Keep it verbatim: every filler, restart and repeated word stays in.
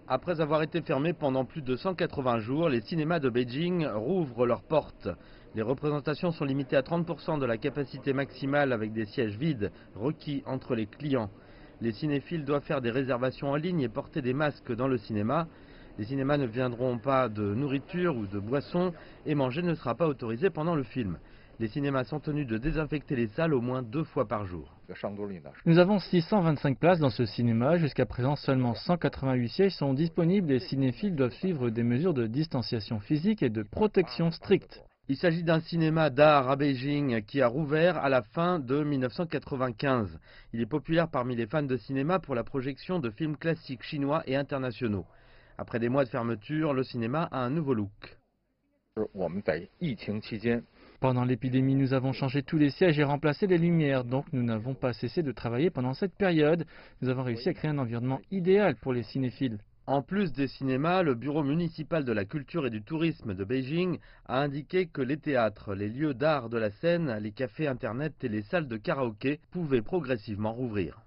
Après avoir été fermés pendant plus de cent quatre-vingts jours, les cinémas de Beijing rouvrent leurs portes. Les représentations sont limitées à trente pour cent de la capacité maximale avec des sièges vides requis entre les clients. Les cinéphiles doivent faire des réservations en ligne et porter des masques dans le cinéma. Les cinémas ne viendront pas de nourriture ou de boissons et manger ne sera pas autorisé pendant le film. Les cinémas sont tenus de désinfecter les salles au moins deux fois par jour. Nous avons six cent vingt-cinq places dans ce cinéma. Jusqu'à présent, seulement cent quatre-vingt-huit sièges sont disponibles. Les cinéphiles doivent suivre des mesures de distanciation physique et de protection strictes. Il s'agit d'un cinéma d'art à Beijing qui a rouvert à la fin de mille neuf cent quatre-vingt-quinze. Il est populaire parmi les fans de cinéma pour la projection de films classiques chinois et internationaux. Après des mois de fermeture, le cinéma a un nouveau look. Pendant l'épidémie, nous avons changé tous les sièges et remplacé les lumières, donc nous n'avons pas cessé de travailler pendant cette période. Nous avons réussi à créer un environnement idéal pour les cinéphiles. En plus des cinémas, le bureau municipal de la culture et du tourisme de Beijing a indiqué que les théâtres, les lieux d'art de la scène, les cafés internet et les salles de karaoké pouvaient progressivement rouvrir.